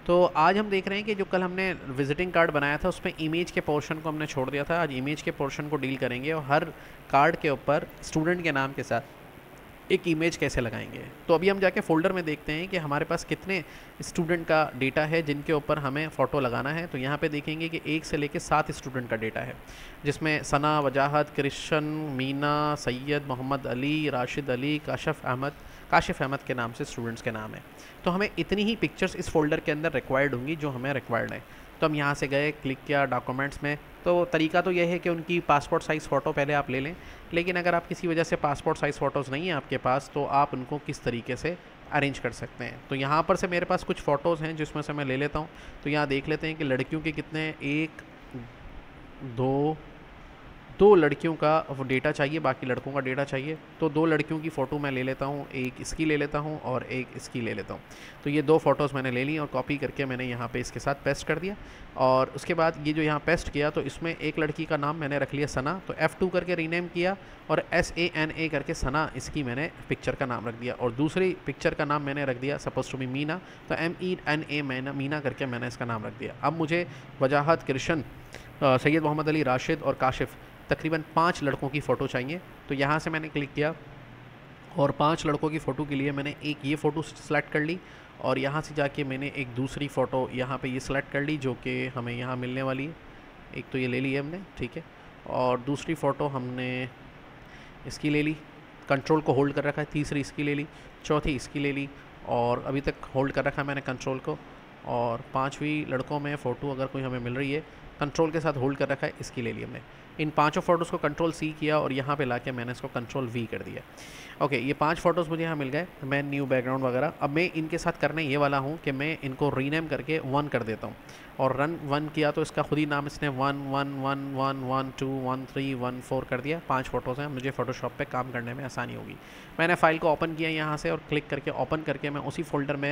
तो आज हम देख रहे हैं कि जो कल हमने विजिटिंग कार्ड बनाया था उसमें इमेज के पोर्शन को हमने छोड़ दिया था। आज इमेज के पोर्शन को डील करेंगे और हर कार्ड के ऊपर स्टूडेंट के नाम के साथ एक इमेज कैसे लगाएंगे। तो अभी हम जाके फ़ोल्डर में देखते हैं कि हमारे पास कितने स्टूडेंट का डेटा है जिनके ऊपर हमें फ़ोटो लगाना है। तो यहाँ पे देखेंगे कि 1 से लेकर 7 स्टूडेंट का डेटा है, जिसमें सना, वजाहत, कृष्ण, मीना, सैयद, मोहम्मद अली, राशिद अली, काशिफ़ अहमद के नाम से स्टूडेंट्स के नाम है। तो हमें इतनी ही पिक्चर्स इस फोल्डर के अंदर रिक्वायर्ड होंगी जो हमें रिक्वायर्ड है। तो हम यहाँ से गए, क्लिक किया डॉक्यूमेंट्स में। तो तरीका तो यह है कि उनकी पासपोर्ट साइज़ फ़ोटो पहले आप ले लें, लेकिन अगर आप किसी वजह से पासपोर्ट साइज़ फ़ोटोज़ नहीं है आपके पास तो आप उनको किस तरीके से अरेंज कर सकते हैं। तो यहाँ पर से मेरे पास कुछ फ़ोटोज़ हैं जिसमें से मैं ले लेता हूँ। तो यहाँ देख लेते हैं कि लड़कियों के कितने हैं। 1 2 लड़कियों का वो डेटा चाहिए, बाकी लड़कों का डेटा चाहिए। तो 2 लड़कियों की फ़ोटो मैं ले लेता हूँ, एक इसकी ले लेता हूँ और एक इसकी ले लेता हूँ। तो ये 2 फ़ोटोज़ मैंने ले ली और कॉपी करके मैंने यहाँ पे इसके साथ पेस्ट कर दिया। और उसके बाद ये जो यहाँ पेस्ट किया तो इसमें एक लड़की का नाम मैंने रख लिया सना, तो F2 करके रीनेम किया और SANA करके सना इसकी मैंने पिक्चर का नाम रख दिया। और दूसरी पिक्चर का नाम मैंने रख दिया सपोज टू बी मीना, तो MENA मीना करके मैंने इसका नाम रख दिया। अब मुझे वजाहत, कृष्ण, सैयद मोहम्मद अली, राशिद और काशिफ़ तकरीबन 5 लड़कों की फ़ोटो चाहिए। तो यहाँ से मैंने क्लिक किया और 5 लड़कों की फ़ोटो के लिए मैंने एक ये फ़ोटो सेलेक्ट कर ली और यहाँ से जाके मैंने एक दूसरी फ़ोटो यहाँ पे ये सेलेक्ट कर ली जो कि हमें यहाँ मिलने वाली है। एक तो ये ले ली है हमने, ठीक है, और दूसरी फ़ोटो हमने इसकी ले ली, कंट्रोल को होल्ड कर रखा है, तीसरी इसकी ले ली, चौथी इसकी ले ली और अभी तक होल्ड कर रखा है मैंने कंट्रोल को। और 5वीं लड़कों में फ़ोटो अगर कोई हमें मिल रही है कंट्रोल के साथ होल्ड कर रखा है, इसकी ले ली हमने। इन 5 फ़ोटोज़ को कंट्रोल C किया और यहाँ पे लाके मैंने इसको कंट्रोल V कर दिया। ओके, ये 5 फ़ोटोज़ मुझे यहाँ मिल गए। मैं न्यू बैकग्राउंड वगैरह अब मैं इनके साथ करने ये वाला हूँ कि मैं इनको रीनेम करके 1 कर देता हूँ और रन 1 किया तो इसका खुद ही नाम इसने 1 1 1 1 1 2 1 3 1 4 कर दिया। 5 फ़ोटोज़ हैं, मुझे फ़ोटोशॉप पे काम करने में आसानी होगी। मैंने फ़ाइल को ओपन किया यहाँ से और क्लिक करके ओपन करके मैं उसी फोल्डर में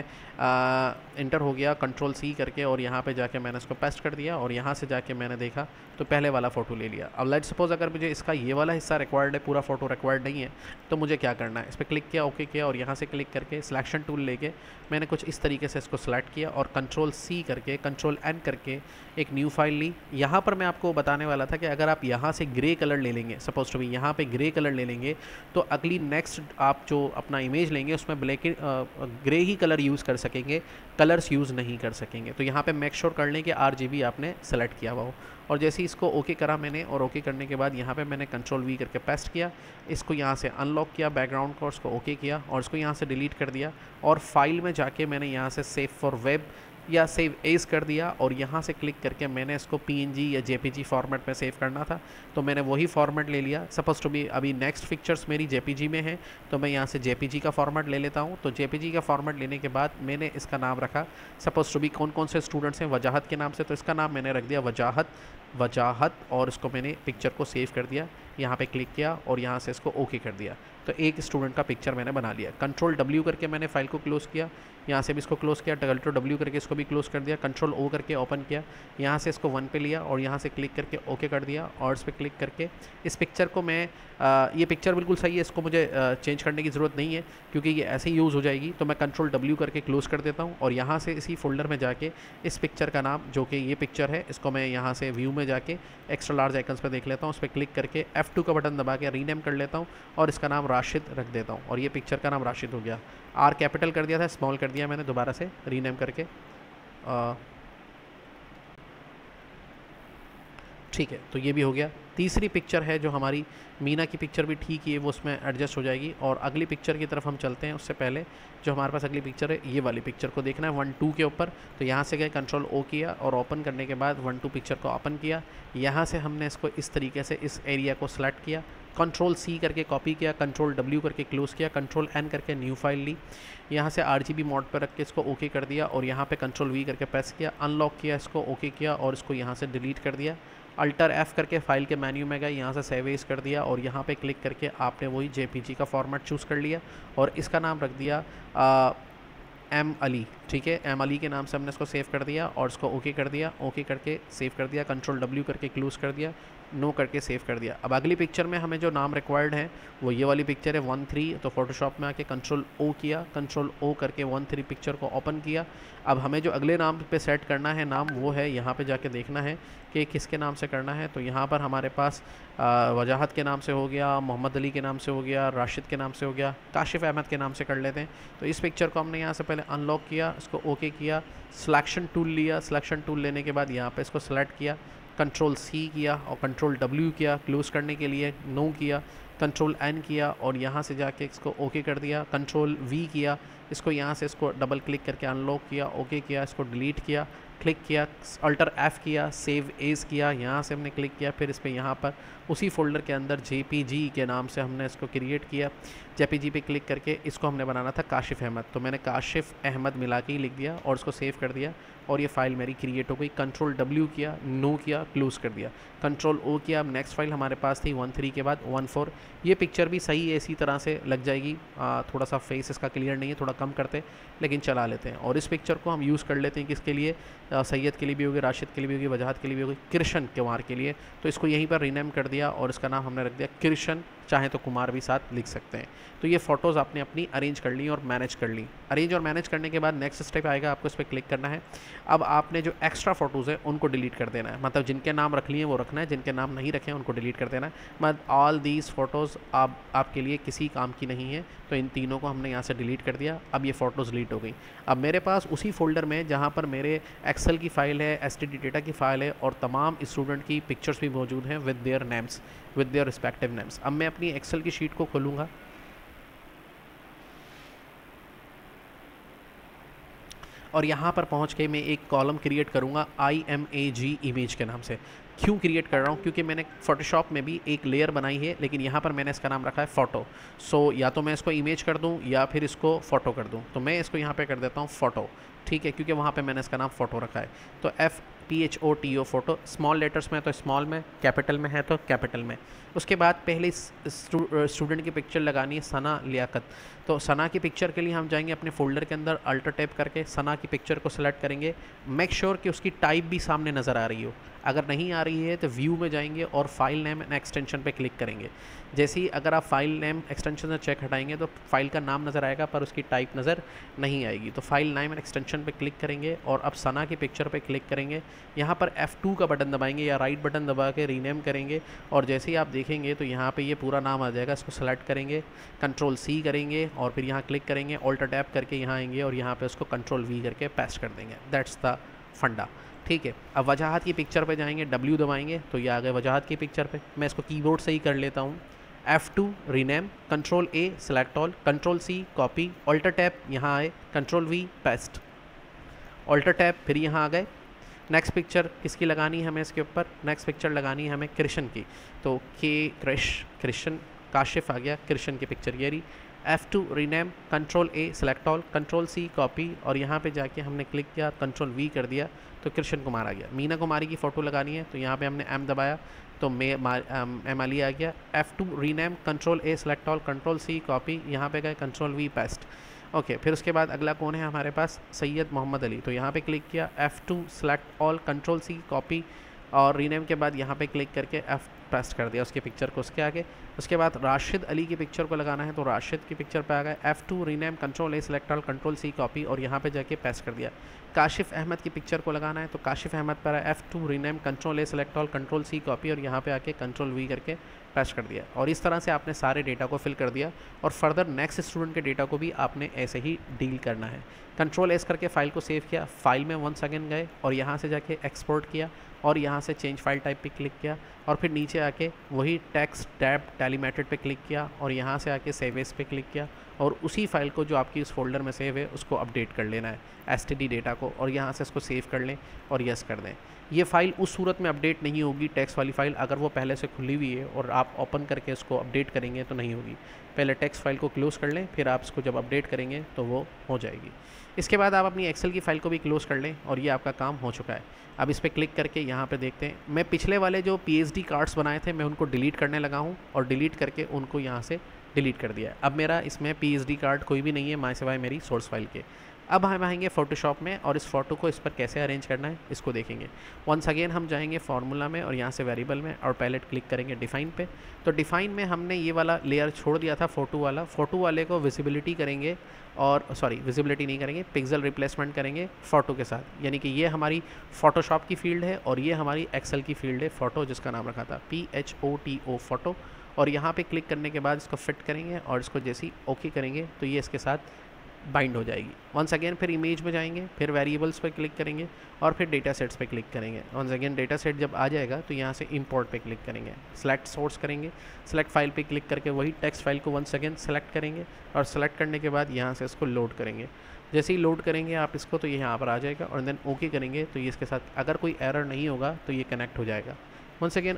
इंटर हो गया कंट्रोल C करके और यहाँ पे जाके मैंने इसको पेस्ट कर दिया और यहाँ से जाके मैंने देखा तो पहले वाला फ़ोटो ले लिया। अब लेट सपोज अगर मुझे इसका ये वाला हिस्सा रिक्वायर्ड है, पूरा फ़ोटो रिक्वायर्ड नहीं है, तो मुझे क्या करना है, इस पर क्लिक किया, ओके किया और यहाँ से क्लिक करके सिलेक्शन टूल लेके मैंने कुछ इस तरीके से इसको सेलेक्ट किया और कंट्रोल C करके कंट्रोल N करके एक न्यू फाइल ली। यहाँ पर मैं आपको बताने वाला था कि अगर आप यहाँ से ग्रे कलर ले लेंगे, सपोज टू बी यहाँ पे ग्रे कलर ले लेंगे, तो अगली नेक्स्ट आप जो अपना इमेज लेंगे उसमें ग्रे ही कलर यूज़ कर सकेंगे, कलर्स यूज़ नहीं कर सकेंगे। तो यहाँ पे मेक श्योर कर लें कि RGB आपने सेलेक्ट किया हुआ हो। और जैसे ही इसको ओके करा मैंने और ओके करने के बाद यहाँ पे मैंने कंट्रोल V करके पेस्ट किया, इसको यहाँ से अनलॉक किया बैकग्राउंड को, उसको ओके किया और इसको यहाँ से डिलीट कर दिया और फाइल में जाके मैंने यहाँ से सेव फॉर वेब या सेव एज कर दिया और यहाँ से क्लिक करके मैंने इसको PNG या JPG फॉर्मेट में सेव करना था, तो मैंने वही फॉर्मेट ले लिया। सपोज टू बी अभी नेक्स्ट पिक्चर्स मेरी JPG में है तो मैं यहाँ से JPG का फॉर्मेट ले लेता हूँ। तो JPG का फॉर्मेट लेने के बाद मैंने इसका नाम रखा, सपोज टू बी कौन कौन से स्टूडेंट्स हैं वजाहत के नाम से, तो इसका नाम मैंने रख दिया वजाहत और इसको मैंने पिक्चर को सेव कर दिया, यहाँ पे क्लिक किया और यहाँ से इसको ओके कर दिया। तो एक स्टूडेंट का पिक्चर मैंने बना लिया। कंट्रोल W करके मैंने फाइल को क्लोज़ किया, यहाँ से भी इसको क्लोज़ किया, कंट्रोल W करके इसको भी क्लोज़ कर दिया, कंट्रोल O करके ओपन किया, यहाँ से इसको 1 पे लिया और यहाँ से क्लिक करके ओके कर दिया और इस पर क्लिक करके इस पिक्चर को मैं ये पिक्चर बिल्कुल सही है, इसको मुझे चेंज करने की ज़रूरत नहीं है क्योंकि ये ऐसे ही यूज़ हो जाएगी। तो मैं कंट्रोल W करके क्लोज़ कर देता हूँ और यहाँ से इसी फोल्डर में जाके इस पिक्चर का नाम जो कि ये पिक्चर है इसको मैं यहाँ से व्यू में जाके एक्स्ट्रा लार्ज आइकन्स पर देख लेता हूँ, उस पर क्लिक करके F2 का बटन दबा के रीनेम कर लेता हूँ और इसका नाम राशिद रख देता हूँ और ये पिक्चर का नाम राशिद हो गया। R कैपिटल कर दिया था, स्मॉल कर दिया मैंने दोबारा से रीनेम करके, ठीक है। तो ये भी हो गया। तीसरी पिक्चर है जो हमारी मीना की पिक्चर भी ठीक ही है, वो उसमें एडजस्ट हो जाएगी। और अगली पिक्चर की तरफ हम चलते हैं, उससे पहले जो हमारे पास अगली पिक्चर है ये वाली पिक्चर को देखना है 1 2 के ऊपर। तो यहाँ से गए कंट्रोल O किया और ओपन करने के बाद 1 2 पिक्चर को ओपन किया। यहाँ से हमने इसको इस तरीके से इस एरिया को सिलेक्ट किया, कंट्रोल C करके कॉपी किया, कंट्रोल W करके क्लोज़ किया, कंट्रोल N करके न्यू फाइल ली, यहाँ से RGB मोड पर रख के इसको ओके कर दिया और यहाँ पे कंट्रोल V करके प्रेस किया, अनलॉक किया, इसको ओके किया और इसको यहाँ से डिलीट कर दिया। अल्टर F करके फाइल के मेन्यू में गए, यहाँ से सेव एज कर दिया और यहाँ पे क्लिक करके आपने वही JPG का फॉर्मेट चूज़ कर लिया और इसका नाम रख दिया एम अली, ठीक है, एम अली के नाम से हमने इसको सेव कर दिया और इसको ओके कर दिया, ओके करके सेव कर दिया, कंट्रोल W करके क्लोज कर दिया, नो करके सेव कर दिया। अब अगली पिक्चर में हमें जो नाम रिक्वायर्ड है वो ये वाली पिक्चर है 1-3, तो फोटोशॉप में आके कंट्रोल O किया, कंट्रोल O करके 1-3 पिक्चर को ओपन किया। अब हमें जो अगले नाम पे सेट करना है नाम, वो है यहाँ पे जाके देखना है कि किसके नाम से करना है। तो यहाँ पर हमारे पास वजाहत के नाम से हो गया, मोहम्मद अली के नाम से हो गया, राशिद के नाम से हो गया, काशिफ़ अहमद के नाम से कर लेते हैं। तो इस पिक्चर को हमने यहाँ से पहले अनलॉक किया, इसको ओके किया, सिलेक्शन टूल लिया, सिलेक्शन टूल लेने के बाद यहाँ पे इसको सेलेक्ट किया, कंट्रोल C किया और कंट्रोल W किया क्लोज़ करने के लिए, नो किया, कंट्रोल N किया और यहाँ से जाके इसको ओके कर दिया, कंट्रोल V किया, इसको यहाँ से इसको डबल क्लिक करके अनलॉक किया, ओके किया, इसको डिलीट किया, क्लिक किया, अल्टर F किया, सेव एज किया, यहाँ से हमने क्लिक किया, फिर इस पर यहाँ पर उसी फोल्डर के अंदर JPG के नाम से हमने इसको क्रिएट किया। JPG पे क्लिक करके इसको हमने बनाना था काशिफ़ अहमद, तो मैंने काशिफ़ अहमद मिला के ही लिख दिया और इसको सेव कर दिया और ये फ़ाइल मेरी क्रिएट हो गई। कंट्रोल W किया, नो किया, क्लोज़ कर दिया, कंट्रोल O किया। अब नेक्स्ट फाइल हमारे पास थी 1-3 के बाद 1-4, ये पिक्चर भी सही है, इसी तरह से लग जाएगी। थोड़ा सा फेस इसका क्लियर नहीं है, थोड़ा कम करते लेकिन चला लेते हैं। और इस पिक्चर को हम यूज़ कर लेते हैं किसके लिए, सैयद के लिए भी होगी, राशिद के लिए भी होगी, वजाहत के लिए भी होगी, कृष्ण कुमार के लिए। तो इसको यहीं पर रीनेम कर दिया और इसका नाम हमने रख दिया कृष्ण, चाहे तो कुमार भी साथ लिख सकते हैं। तो ये फ़ोटोज़ आपने अपनी अरेंज कर ली और मैनेज कर ली। अरेंज और मैनेज करने के बाद नेक्स्ट स्टेप आएगा, आपको इस पर क्लिक करना है। अब आपने जो एक्स्ट्रा फ़ोटोज़ है उनको डिलीट कर देना है, मतलब जिनके नाम रख लिए वो रखना है, जिनके नाम नहीं रखे हैं उनको डिलीट कर देना है। मतलब ऑल दीज फ़ोटोज़ आपके लिए किसी काम की नहीं है, तो इन तीनों को हमने यहाँ से डिलीट कर दिया। अब ये फ़ोटोज़ डिलीट हो गई। अब मेरे पास उसी फोल्डर में जहाँ पर मेरे एक्सेल की फ़ाइल है, STD डेटा की फ़ाइल है और तमाम स्टूडेंट की पिक्चर्स भी मौजूद हैं with their names, with their respective names. अब मैं अपनी एक्सेल की शीट को खोलूँगा और यहाँ पर पहुँच के मैं एक कॉलम क्रिएट करूँगा IMAG इमेज के नाम से। क्यों क्रिएट कर रहा हूँ, क्योंकि मैंने फोटोशॉप में भी एक लेयर बनाई है, लेकिन यहाँ पर मैंने इसका नाम रखा है फ़ोटो। सो या तो मैं इसको इमेज कर दूँ या फिर इसको फ़ोटो कर दूँ, तो मैं इसको यहाँ पे कर देता हूँ फ़ोटो, ठीक है, क्योंकि वहाँ पे मैंने इसका नाम फ़ोटो रखा है। तो FPHOTO फ़ोटो, स्मॉल लेटर्स में तो स्मॉल में, कैपिटल में है तो कैपिटल में। उसके बाद पहले स्टूडेंट की पिक्चर लगानी है सना लियाकत। तो सना की पिक्चर के लिए हम जाएंगे अपने फोल्डर के अंदर, अल्टर टैप करके सना की पिक्चर को सेलेक्ट करेंगे। मेक श्योर कि उसकी टाइप भी सामने नज़र आ रही हो, अगर नहीं आ रही है तो व्यू में जाएंगे और फाइल नेम एंड एक्सटेंशन पे क्लिक करेंगे। जैसे ही अगर आप फाइल नेम एक्सटेंशन से चेक हटाएंगे तो फाइल का नाम नज़र आएगा पर उसकी टाइप नज़र नहीं आएगी। तो फाइल नेम एंड एक्सटेंशन पे क्लिक करेंगे और अब सना की पिक्चर पे क्लिक करेंगे। यहाँ पर F2 का बटन दबाएंगे या राइट बटन दबा के रीनेम करेंगे और जैसे ही आप देखेंगे तो यहाँ पे ये पूरा नाम आ जाएगा। इसको सेलेक्ट करेंगे, कंट्रोल C करेंगे और फिर यहाँ क्लिक करेंगे, ऑल्टर टैप करके यहाँ आएंगे और यहाँ पे उसको कंट्रोल V करके पेस्ट कर देंगे। दैट्स द फंडा, ठीक है। अब वजाहत की पिक्चर पे जाएंगे, W दबाएंगे तो ये आ गए वजाहत की पिक्चर पे। मैं इसको कीबोर्ड से ही कर लेता हूँ। F2 rename, control A select all, control C copy, alter tab यहाँ आए, control V paste, alter tab फिर यहाँ आ गए। नेक्स्ट पिक्चर किसकी लगानी है हमें इसके ऊपर, नेक्स्ट पिक्चर लगानी है हमें कृष्ण की। तो कृष्ण काशिफ आ गया, कृष्ण की पिक्चर ये रही। F2 rename, control A select all, control C copy और यहाँ पे जाके हमने क्लिक किया, कंट्रोल V कर दिया तो कृष्ण कुमार आ गया। मीना कुमारी की फ़ोटो लगानी है तो यहाँ पे हमने M दबाया तो M अली आ गया। F2 rename, control A select all, control C copy, यहाँ पे गए, कंट्रोल V पेस्ट। ओके, फिर उसके बाद अगला कौन है हमारे पास, सैयद मोहम्मद अली। तो यहाँ पे क्लिक किया, F2 select all, control C copy और रीनेम के बाद यहाँ पे क्लिक करके F पेस्ट कर दिया उसकी पिक्चर को उसके आगे। उसके बाद राशिद अली की पिक्चर को लगाना है तो राशिद की पिक्चर पे आ गए, F2 rename, control A select all, control C copy और यहाँ पे जाके पेस्ट कर दिया। काशिफ अहमद की पिक्चर को लगाना है तो काशिफ अहमद पर F2 rename, control A select all, control C copy और यहाँ पे आके कंट्रोल V करके पेस्ट कर दिया। और इस तरह से आपने सारे डेटा को फिल कर दिया और फर्दर नेक्स्ट स्टूडेंट के डेटा को भी आपने ऐसे ही डील करना है। कंट्रोल S करके फ़ाइल को सेव किया, फाइल में 1 सेकेंड गए और यहाँ से जाके एक्सपोर्ट किया और यहाँ से चेंज फाइल टाइप पे क्लिक किया और फिर नीचे आके वही टेक्स्ट टैब टैली मेथड पे क्लिक किया और यहाँ से आके सेव एज पे क्लिक किया और उसी फाइल को जो आपकी उस फोल्डर में सेव है उसको अपडेट कर लेना है STD डेटा को और यहाँ से इसको सेव कर लें और यस कर दें। ये फ़ाइल उस सूरत में अपडेट नहीं होगी, टेक्स्ट वाली फ़ाइल अगर वो पहले से खुली हुई है और आप ओपन करके इसको अपडेट करेंगे तो नहीं होगी। पहले टेक्स्ट फाइल को क्लोज़ कर लें, फिर आप इसको जब अपडेट करेंगे तो वो हो जाएगी। इसके बाद आप अपनी एक्सेल की फ़ाइल को भी क्लोज़ कर लें और ये आपका काम हो चुका है। अब इस पर क्लिक करके यहाँ पे देखते हैं, मैं पिछले वाले जो PSD कार्ड्स बनाए थे मैं उनको डिलीट करने लगा हूँ और डिलीट करके उनको यहाँ से डिलीट कर दिया है। अब मेरा इसमें PSD कार्ड कोई भी नहीं है माय सिवाय मेरी सोर्स फाइल के। अब हम आएंगे फ़ोटोशॉप में और इस फ़ोटो को इस पर कैसे अरेंज करना है इसको देखेंगे। वंस अगेन हम जाएंगे फार्मूला में और यहाँ से वेरिएबल में और पैलेट क्लिक करेंगे डिफ़ाइन पे। तो डिफ़ाइन में हमने ये वाला लेयर छोड़ दिया था फ़ोटो वाले को विजिबिलिटी करेंगे और सॉरी विजिबिलिटी नहीं करेंगे, पिक्सल रिप्लेसमेंट करेंगे फ़ोटो के साथ, यानी कि ये हमारी फ़ोटोशॉप की फ़ील्ड है और ये हमारी एक्सेल की फ़ील्ड है फ़ोटो, जिसका नाम रखा था PHOTO फ़ोटो। और यहाँ पे क्लिक करने के बाद इसको फिट करेंगे और इसको जैसे ही ओके करेंगे तो ये इसके साथ बाइंड हो जाएगी। वंस अगेन फिर इमेज में जाएंगे, फिर वेरिएबल्स पर क्लिक करेंगे और फिर डेटा सेट्स पे क्लिक करेंगे। वंस अगेन डेटा सेट जब आ जाएगा तो यहाँ से इंपोर्ट पे क्लिक करेंगे, सेलेक्ट सोर्स करेंगे, सेलेक्ट फाइल पे क्लिक करके वही टेक्स्ट फाइल को वंस अगेन सेलेक्ट करेंगे और सेलेक्ट करने के बाद यहाँ से इसको लोड करेंगे। जैसे ही लोड करेंगे आप इसको तो ये यहाँ पर आ जाएगा और देन ओके करेंगे तो ये इसके साथ अगर कोई एरर नहीं होगा तो ये कनेक्ट हो जाएगा। वंस अगेन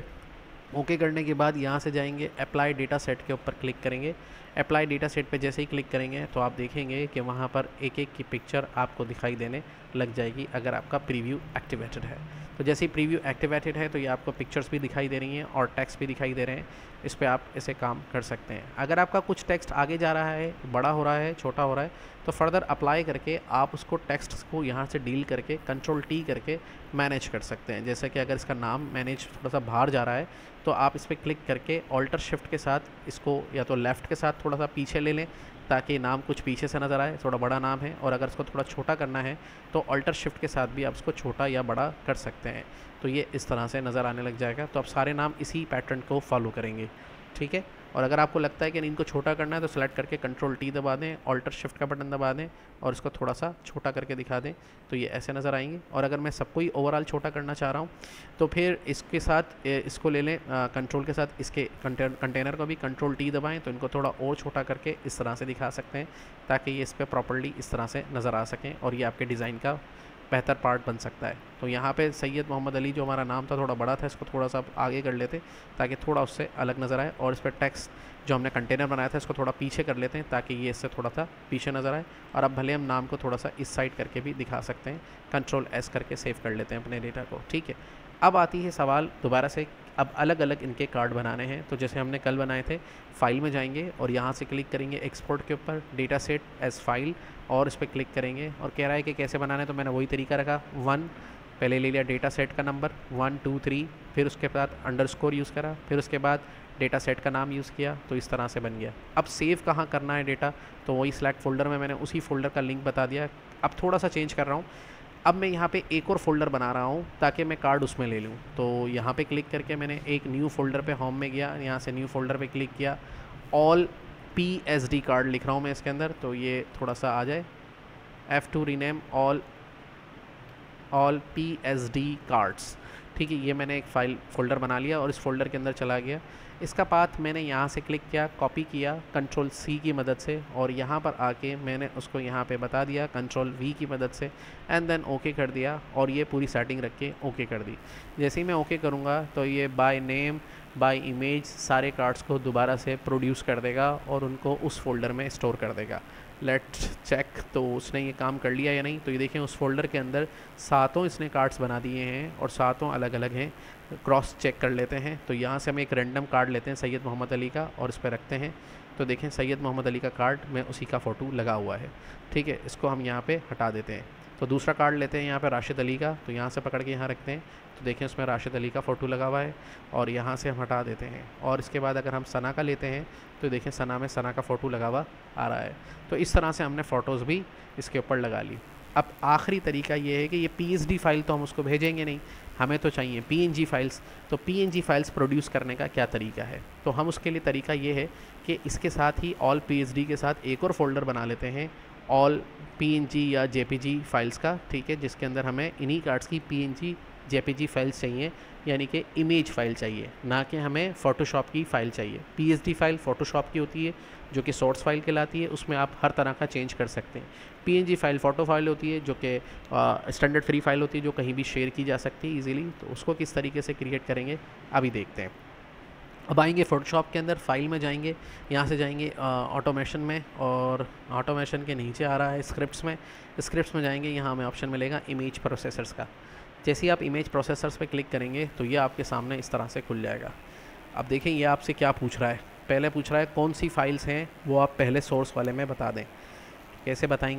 ओके करने के बाद यहाँ से जाएंगे अप्लाई डेटा सेट के ऊपर क्लिक करेंगे। अप्लाई डेटा सेट पे जैसे ही क्लिक करेंगे तो आप देखेंगे कि वहाँ पर एक एक की पिक्चर आपको दिखाई देने लग जाएगी अगर आपका प्रीव्यू एक्टिवेटेड है। तो जैसे ही प्रीव्यू एक्टिवेटेड है तो ये आपको पिक्चर्स भी दिखाई दे रही हैं और टेक्स्ट भी दिखाई दे रहे हैं। इस पर आप ऐसे काम कर सकते हैं। अगर आपका कुछ टेक्स्ट आगे जा रहा है, बड़ा हो रहा है, छोटा हो रहा है, तो फर्दर अप्लाई करके आप उसको टेक्स्ट को यहाँ से डील करके Ctrl+T करके मैनेज कर सकते हैं। जैसे कि अगर इसका नाम मैनेज थोड़ा सा बाहर जा रहा है तो आप इस पर क्लिक करके ऑल्टर शिफ्ट के साथ इसको या तो लेफ़्ट के साथ थोड़ा सा पीछे ले लें ताकि नाम कुछ पीछे से नज़र आए, थोड़ा बड़ा नाम है। और अगर इसको थोड़ा छोटा करना है तो ऑल्टर शिफ्ट के साथ भी आप इसको छोटा या बड़ा कर सकते हैं। तो ये इस तरह से नज़र आने लग जाएगा। तो आप सारे नाम इसी पैटर्न को फॉलो करेंगे, ठीक है। और अगर आपको लगता है कि इनको छोटा करना है तो सेलेक्ट करके Ctrl+T दबा दें, ऑल्टर शिफ्ट का बटन दबा दें और इसको थोड़ा सा छोटा करके दिखा दें तो ये ऐसे नज़र आएंगे। और अगर मैं सबको ही ओवरऑल छोटा करना चाह रहा हूँ तो फिर इसके साथ इसको ले लें, कंट्रोल के साथ इसके कंटेनर को भी Ctrl+T दबाएं तो इनको थोड़ा और छोटा करके इस तरह से दिखा सकते हैं ताकि ये इस पर प्रॉपर्ली इस तरह से नज़र आ सकें और ये आपके डिज़ाइन का बेहतर पार्ट बन सकता है। तो यहाँ पे सैयद मोहम्मद अली जो हमारा नाम था थोड़ा बड़ा था, इसको थोड़ा सा आगे कर लेते ताकि थोड़ा उससे अलग नज़र आए। और इस पर टेक्स्ट जो हमने कंटेनर बनाया था इसको थोड़ा पीछे कर लेते हैं ताकि ये इससे थोड़ा सा पीछे नज़र आए। और अब भले हम नाम को थोड़ा सा इस साइड करके भी दिखा सकते हैं, Ctrl+S करके सेव कर लेते हैं अपने डेटा को, ठीक है। अब आती है सवाल दोबारा से, अब अलग अलग इनके कार्ड बनाने हैं। तो जैसे हमने कल बनाए थे, फाइल में जाएंगे और यहाँ से क्लिक करेंगे एक्सपोर्ट के ऊपर, डेटा सेट एज फाइल और इस पर क्लिक करेंगे और कह रहा है कि कैसे बनाना है। तो मैंने वही तरीका रखा, 1 पहले ले लिया डेटा सेट का नंबर 1 2 3, फिर उसके बाद अंडरस्कोर यूज़ करा, फिर उसके बाद डेटा सेट का नाम यूज़ किया, तो इस तरह से बन गया। अब सेव कहाँ करना है डेटा, तो वही सिलेक्ट फोल्डर में मैंने उसी फोल्डर का लिंक बता दिया। अब थोड़ा सा चेंज कर रहा हूँ, अब मैं यहाँ पे एक और फोल्डर बना रहा हूँ ताकि मैं कार्ड उसमें ले लूँ। तो यहाँ पे क्लिक करके मैंने एक न्यू फोल्डर पे होम में गया, यहाँ से न्यू फोल्डर पे क्लिक किया, ऑल PSD कार्ड लिख रहा हूँ मैं इसके अंदर, तो ये थोड़ा सा आ जाए, F2 rename all PSD cards, ठीक है। ये मैंने एक फ़ाइल फ़ोल्डर बना लिया और इस फोल्डर के अंदर चला गया। इसका पाथ मैंने यहाँ से क्लिक किया, कॉपी किया Ctrl+C की मदद से और यहाँ पर आके मैंने उसको यहाँ पे बता दिया Ctrl+V की मदद से एंड देन ओके कर दिया और ये पूरी सेटिंग रख के ओके कर दी। जैसे ही मैं ओके करूँगा तो ये बाय नेम बाय इमेज सारे कार्ड्स को दोबारा से प्रोड्यूस कर देगा और उनको उस फोल्डर में स्टोर कर देगा। लेट्स चेक, तो उसने ये काम कर लिया या नहीं। तो ये देखें उस फोल्डर के अंदर सातों इसने कार्ड्स बना दिए हैं और सातों अलग अलग हैं। क्रॉस चेक कर लेते हैं। तो यहाँ से हम एक रैंडम कार्ड लेते हैं सैयद मोहम्मद अली का और इस पर रखते हैं। तो देखें सैयद मोहम्मद अली का कार्ड में उसी का फ़ोटो लगा हुआ है, ठीक है। इसको हम यहाँ पे हटा देते हैं। तो दूसरा कार्ड लेते हैं यहाँ पे राशिद अली का, तो यहाँ से पकड़ के यहाँ रखते हैं। तो देखें उसमें राशिद अली का फ़ोटो लगा हुआ है और यहाँ से हम हटा देते हैं। और इसके बाद अगर हम सना का लेते हैं तो देखें सना में सना का फ़ोटो लगा हुआ आ रहा है। तो इस तरह से हमने फ़ोटोज़ भी इसके ऊपर लगा ली। अब आखिरी तरीका ये है कि ये PSD फाइल तो हम उसको भेजेंगे नहीं, हमें तो चाहिए PNG फाइल्स। तो PNG फाइल्स प्रोड्यूस करने का क्या तरीका है, तो हम उसके लिए तरीका ये है कि इसके साथ ही ऑल PSD के साथ एक और फोल्डर बना लेते हैं, ऑल PNG या JPG फाइल्स का, ठीक है, जिसके अंदर हमें इन्हीं कार्ड्स की PNG JPG फाइल्स चाहिए, यानी कि इमेज फ़ाइल चाहिए, ना कि हमें फ़ोटोशॉप की फ़ाइल चाहिए। PSD फाइल फ़ोटोशॉप की होती है जो कि सोर्स फाइल कहलाती है, उसमें आप हर तरह का चेंज कर सकते हैं। PNG फाइल फ़ोटो फाइल होती है जो कि स्टैंडर्ड फ्री फाइल होती है जो कहीं भी शेयर की जा सकती है ईज़िली। तो उसको किस तरीके से क्रिएट करेंगे अभी देखते हैं। अब आएंगे फ़ोटोशॉप के अंदर, फाइल में जाएंगे, यहाँ से जाएंगे ऑटोमेशन में और ऑटोमेशन के नीचे आ रहा है स्क्रिप्ट्स में जाएंगे, यहाँ हमें ऑप्शन मिलेगा इमेज प्रोसेसर्स का। जैसे ही आप इमेज प्रोसेसर्स पे क्लिक करेंगे तो ये आपके सामने इस तरह से खुल जाएगा। अब देखें ये आपसे क्या पूछ रहा है, पहले पूछ रहा है कौन सी फाइल्स हैं वो आप पहले सोर्स वाले में बता दें। कैसे बताएंगे आप,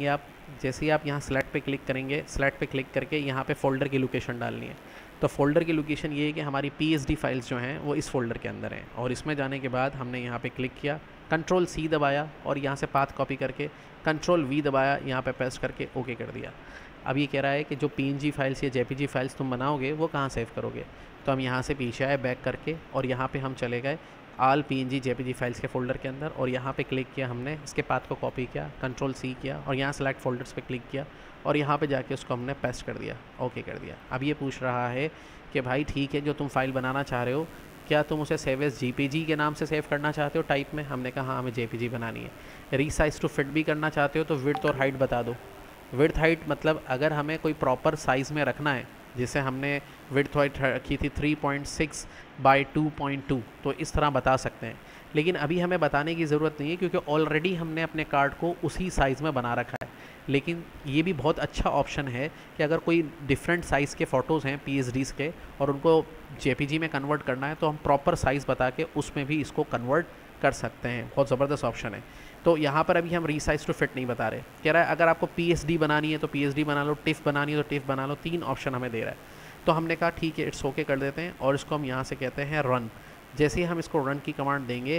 जैसे ही आप यहाँ सेलेक्ट पे क्लिक करेंगे, सेलेक्ट पे क्लिक करके यहाँ पे फ़ोल्डर की लोकेशन डालनी है। तो फ़ोल्डर की लोकेशन ये है कि हमारी PSD फाइल्स जो हैं वो इस फ़ोल्डर के अंदर हैं। और इसमें जाने के बाद हमने यहाँ पे क्लिक किया, Ctrl+C दबाया और यहाँ से पाथ कॉपी करके Ctrl+V दबाया, यहाँ पे पेस्ट करके ओके कर दिया। अब ये कह रहा है कि जो PNG फाइल्स या JPG फाइल्स तुम बनाओगे वो कहाँ सेव करोगे। तो हम यहाँ से पीछे आए बैक करके और यहाँ पे हम चले गए ऑल PNG JPG फाइल्स के फ़ोल्डर के अंदर और यहाँ पे क्लिक किया हमने, इसके पाथ को कॉपी किया, Ctrl+C किया और यहाँ सेलेक्ट फ़ोल्डर्स पे क्लिक किया और यहाँ पे जाके उसको हमने पेस्ट कर दिया, ओके कर दिया। अब ये पूछ रहा है कि भाई ठीक है, जो तुम फाइल बनाना चाह रहे हो क्या तुम उसे सेव एज JPG के नाम से सेव करना चाहते हो टाइप में। हमने कहा हाँ हमें JPG बनानी है। रीसाइज टू फिट भी करना चाहते हो तो विड्थ और हाइट बता दो। विड्थ हाइट मतलब अगर हमें कोई प्रॉपर साइज़ में रखना है, जैसे हमने विड्थ हाइट रखी थी 3.6 बाई 2.2, तो इस तरह बता सकते हैं। लेकिन अभी हमें बताने की ज़रूरत नहीं है क्योंकि ऑलरेडी हमने अपने कार्ड को उसी साइज़ में बना रखा है। लेकिन ये भी बहुत अच्छा ऑप्शन है कि अगर कोई डिफरेंट साइज़ के फ़ोटोज़ हैं PSDs के और उनको JPG में कन्वर्ट करना है तो हम प्रॉपर साइज़ बता के उसमें भी इसको कन्वर्ट कर सकते हैं। बहुत ज़बरदस्त ऑप्शन है। तो यहाँ पर अभी हम रीसाइज टू फिट नहीं बता रहे, कह रहा है अगर आपको PSD बनानी है तो PSD बना लो, टिफ बनानी है तो टिफ बना लो, 3 ऑप्शन हमें दे रहा है। तो हमने कहा ठीक है, इट्स ओके कर देते हैं और इसको हम यहाँ से कहते हैं रन। जैसे ही हम इसको रन की कमांड देंगे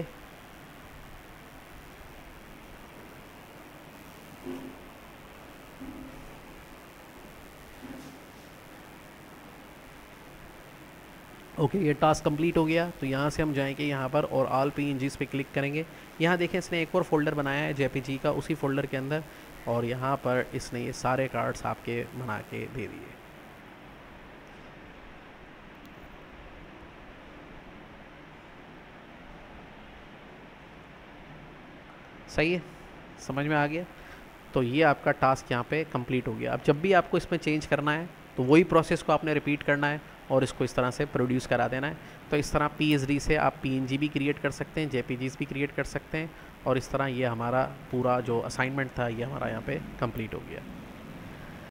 ओके ये टास्क कंप्लीट हो गया। तो यहाँ से हम जाएंगे यहाँ पर और ऑल PNGs पे क्लिक करेंगे। यहाँ देखें इसने एक और फोल्डर बनाया है JPG का, उसी फोल्डर के अंदर, और यहाँ पर इसने ये सारे कार्ड्स आपके बना के दे दिए। सही है, समझ में आ गया। तो ये आपका टास्क यहाँ पे कंप्लीट हो गया। अब जब भी आपको इसमें चेंज करना है तो वही प्रोसेस को आपने रिपीट करना है और इसको इस तरह से प्रोड्यूस करा देना है। तो इस तरह PSD से आप PNG भी क्रिएट कर सकते हैं, JPGs भी क्रिएट कर सकते हैं और इस तरह ये हमारा पूरा जो असाइनमेंट था ये हमारा यहाँ पे कंप्लीट हो गया।